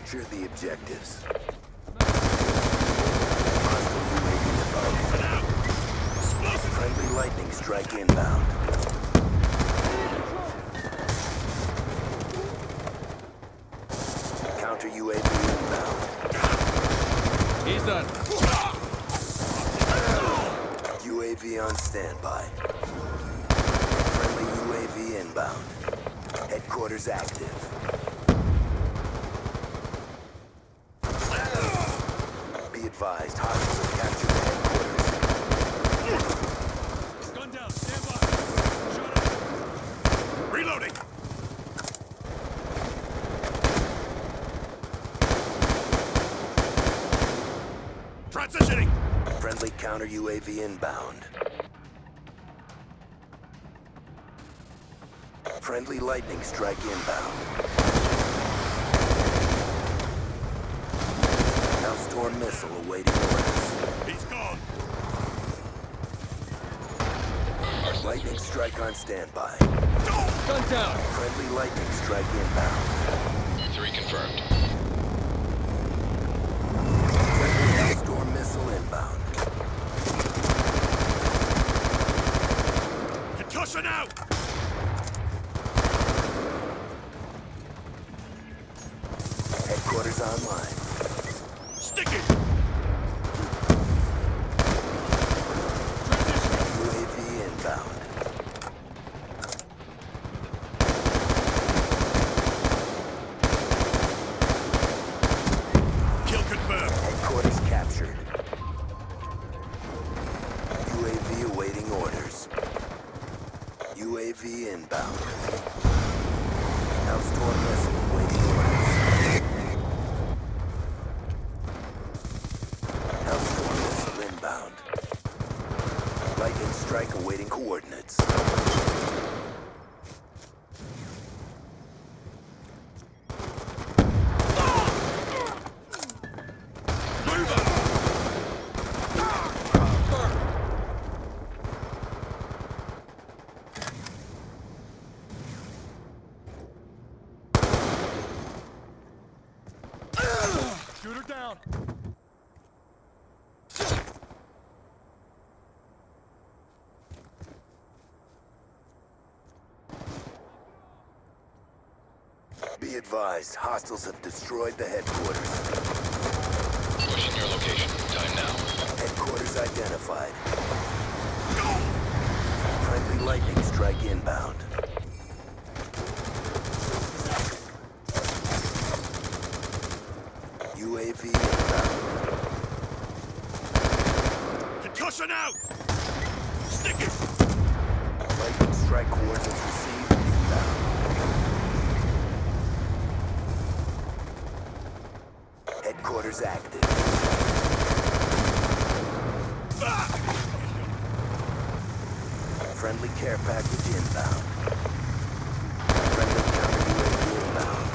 Capture the objectives. Friendly lightning strike inbound. Counter UAV inbound. He's done. UAV on standby. Friendly UAV inbound. Headquarters active. Be advised, hostiles have captured the headquarters. Gun down. Stand by. Shut up. Reloading. Transitioning. Friendly counter UAV inbound. Friendly lightning strike inbound. Now storm missile awaiting orders. He's gone. Lightning strike on standby. Gun down. Friendly lightning strike inbound. 3 confirmed. Friendly storm missile inbound. Concussion out. Headquarters online. Stick it. UAV inbound. Kill confirmed. Headquarters captured. UAV awaiting orders. UAV inbound. Now storm missile awaiting orders. Now storm missile inbound. Lightning strike awaiting coordinates. Shoot her down. Be advised, hostiles have destroyed the headquarters. Pushing your location. Time now. Headquarters identified. Friendly lightning strike inbound. UAV inbound. Concussion out. Stick it. Lightning strike coordinates received inbound. Headquarters active. Friendly care package inbound. Friendly counter UAV inbound.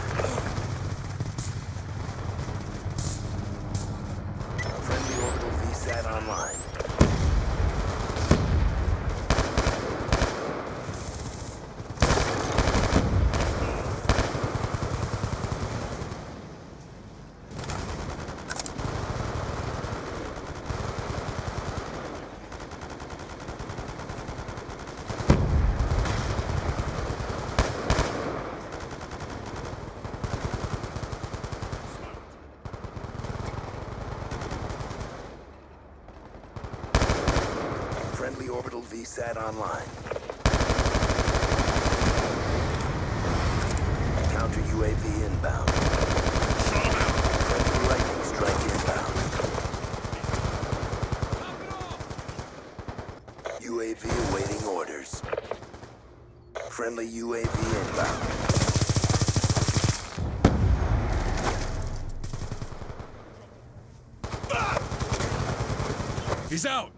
Friendly orbital VSAT online. Friendly orbital VSAT online. Counter UAV inbound. Friendly lightning strike inbound. UAV awaiting orders. Friendly UAV inbound. He's out.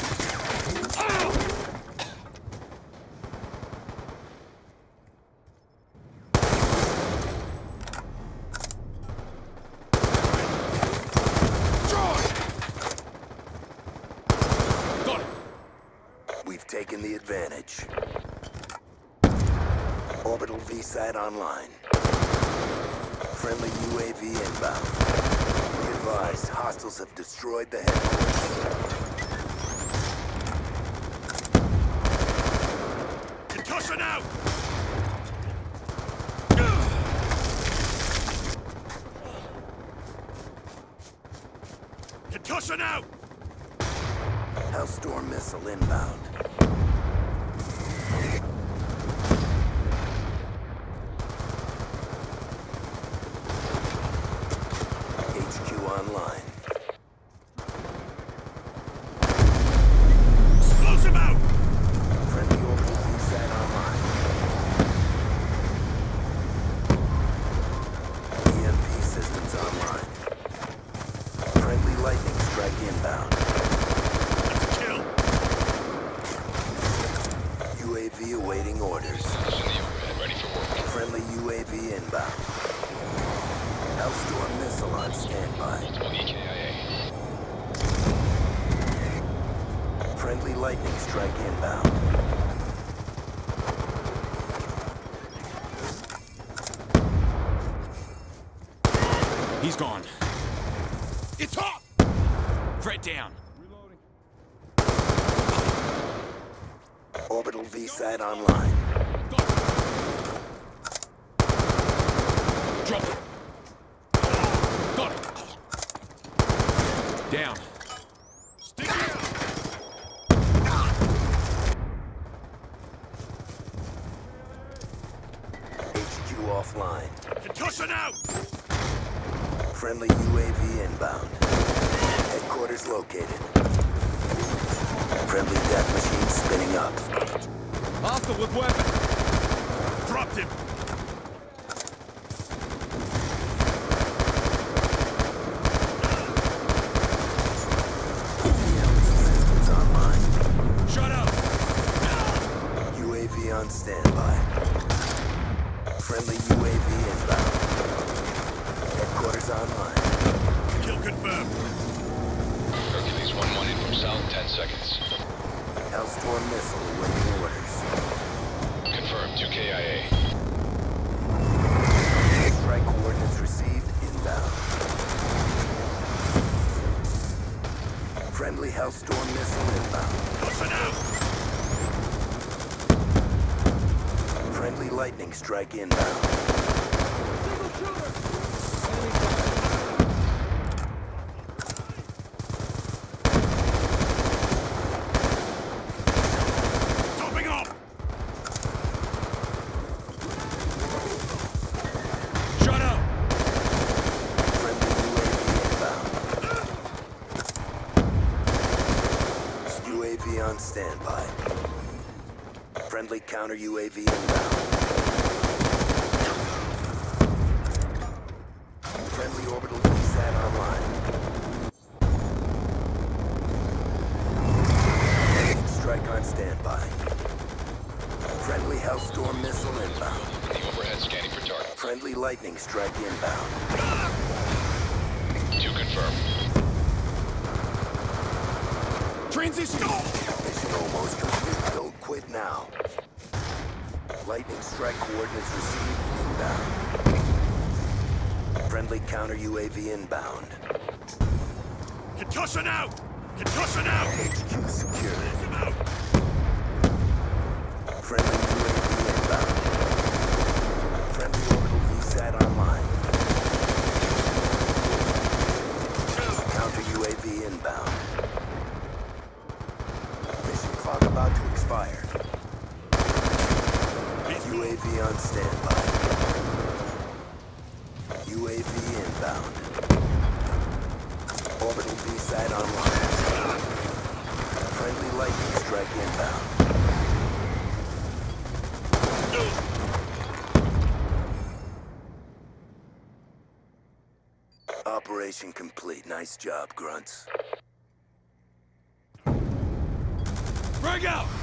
Got it. We've taken the advantage. Orbital VSAT online. Friendly UAV inbound. Be advised, hostiles have destroyed the headquarters. Concussion out! Concussion out! Hellstorm missile inbound. HQ online. Explosive out! Friendly orbital VSAT online. EMP systems online. Friendly lightning strike inbound. Let's kill! UAV awaiting orders. In the overhead, ready for work. Friendly UAV inbound. Hellstorm missile on standby. Multiple EKIA. Friendly lightning strike inbound. He's gone. It's hot! Threat down. Orbital VSAT online. Drop it. Got it. Down. Stick it out! HQ offline. Concussion out! Friendly UAV inbound. Headquarters located. Friendly death machine spinning up. Hostile with weapon. Dropped him! Systems online. Shut up! UAV on standby. Friendly UAV inbound. Headquarters online. Kill confirmed. Hercules 1-1 in from south, 10 seconds. Hellstorm missile awaiting orders. Confirmed, 2 KIA. Strike coordinates received inbound. Friendly Hellstorm missile inbound. Concussion out! Friendly lightning strike inbound. Topping off! Shut up! Friendly UAV inbound. UAV on standby. Friendly counter UAV inbound. Friendly orbital VSAT online. Lightning strike on standby. Friendly Hellstorm missile inbound. In the overhead, scanning for target. Friendly lightning strike inbound. 2 confirmed. Transition! Mission almost complete. Don't quit now. Lightning strike coordinates received inbound. Friendly counter UAV inbound. Concussion out! Concussion out! HQ secured. Him out! Friendly UAV inbound. Friendly orbital VSAT online. Counter UAV inbound. Mission clock about to expire. UAV on standby. UAV inbound. Orbital VSAT online. Friendly lightning strike inbound. Operation complete. Nice job, grunts. Frag out!